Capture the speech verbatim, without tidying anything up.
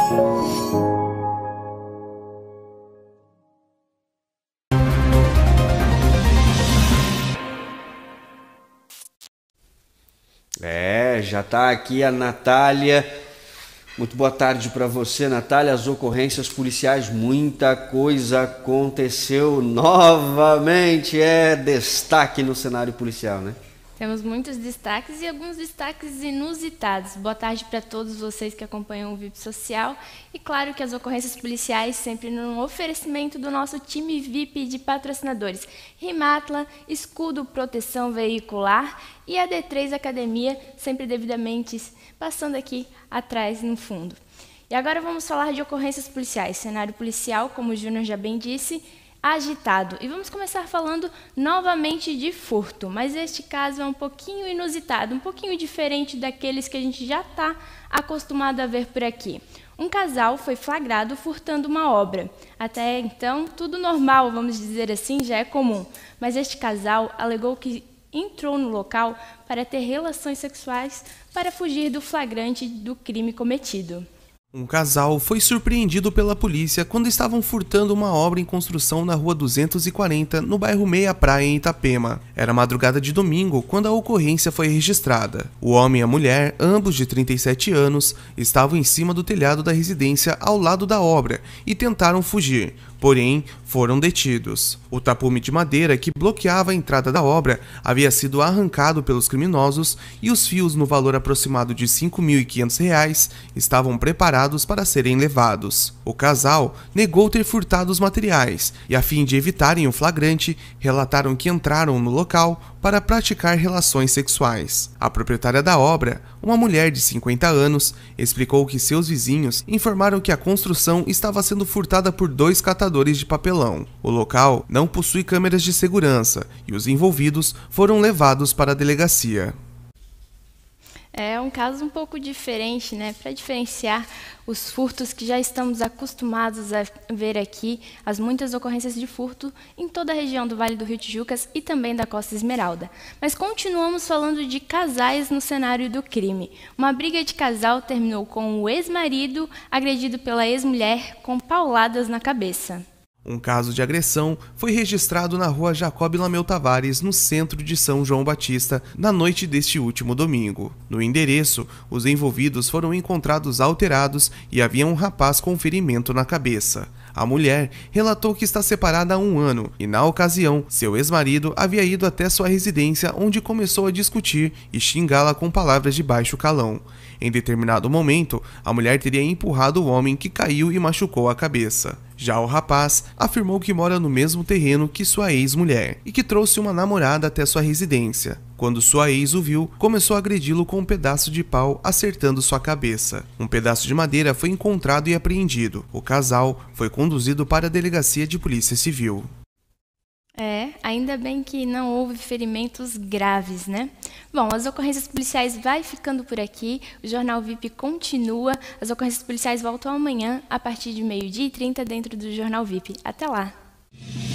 É, já está aqui a Natália. Muito boa tarde para você, Natália. As ocorrências policiais, muita coisa aconteceu novamente. É destaque no cenário policial, né? Temos muitos destaques e alguns destaques inusitados. Boa tarde para todos vocês que acompanham o V I P Social. E claro que as ocorrências policiais sempre num oferecimento do nosso time V I P de patrocinadores. Rimatla, Escudo Proteção Veicular e a D três Academia, sempre devidamente passando aqui atrás no fundo. E agora vamos falar de ocorrências policiais. Cenário policial, como o Júnior já bem disse, agitado. E vamos começar falando novamente de furto, mas este caso é um pouquinho inusitado, um pouquinho diferente daqueles que a gente já está acostumado a ver por aqui. Um casal foi flagrado furtando uma obra. Até então, tudo normal, vamos dizer assim, já é comum. Mas este casal alegou que entrou no local para ter relações sexuais para fugir do flagrante do crime cometido. Um casal foi surpreendido pela polícia quando estavam furtando uma obra em construção na rua duzentos e quarenta, no bairro Meia Praia, em Itapema. Era madrugada de domingo quando a ocorrência foi registrada. O homem e a mulher, ambos de trinta e sete anos, estavam em cima do telhado da residência ao lado da obra e tentaram fugir, porém foram detidos. O tapume de madeira que bloqueava a entrada da obra havia sido arrancado pelos criminosos e os fios, no valor aproximado de cinco mil e quinhentos reais, estavam preparados para serem levados. O casal negou ter furtado os materiais e, a fim de evitarem o flagrante, relataram que entraram no local para praticar relações sexuais. A proprietária da obra, uma mulher de cinquenta anos, explicou que seus vizinhos informaram que a construção estava sendo furtada por dois catadores de papelão. O local não possui câmeras de segurança e os envolvidos foram levados para a delegacia. É um caso um pouco diferente, né? Para diferenciar os furtos que já estamos acostumados a ver aqui, as muitas ocorrências de furto em toda a região do Vale do Rio Tijucas e também da Costa Esmeralda. Mas continuamos falando de casais no cenário do crime. Uma briga de casal terminou com o ex-marido agredido pela ex-mulher com pauladas na cabeça. Um caso de agressão foi registrado na rua Jacob Lameu Tavares, no centro de São João Batista, na noite deste último domingo. No endereço, os envolvidos foram encontrados alterados e havia um rapaz com ferimento na cabeça. A mulher relatou que está separada há um ano e, na ocasião, seu ex-marido havia ido até sua residência, onde começou a discutir e xingá-la com palavras de baixo calão. Em determinado momento, a mulher teria empurrado o homem, que caiu e machucou a cabeça. Já o rapaz afirmou que mora no mesmo terreno que sua ex-mulher e que trouxe uma namorada até sua residência. Quando sua ex o viu, começou a agredi-lo com um pedaço de pau, acertando sua cabeça. Um pedaço de madeira foi encontrado e apreendido. O casal foi conduzido para a delegacia de polícia civil. É, ainda bem que não houve ferimentos graves, né? Bom, as ocorrências policiais vai ficando por aqui, o Jornal V I P continua, as ocorrências policiais voltam amanhã a partir de meio-dia e trinta dentro do Jornal V I P. Até lá!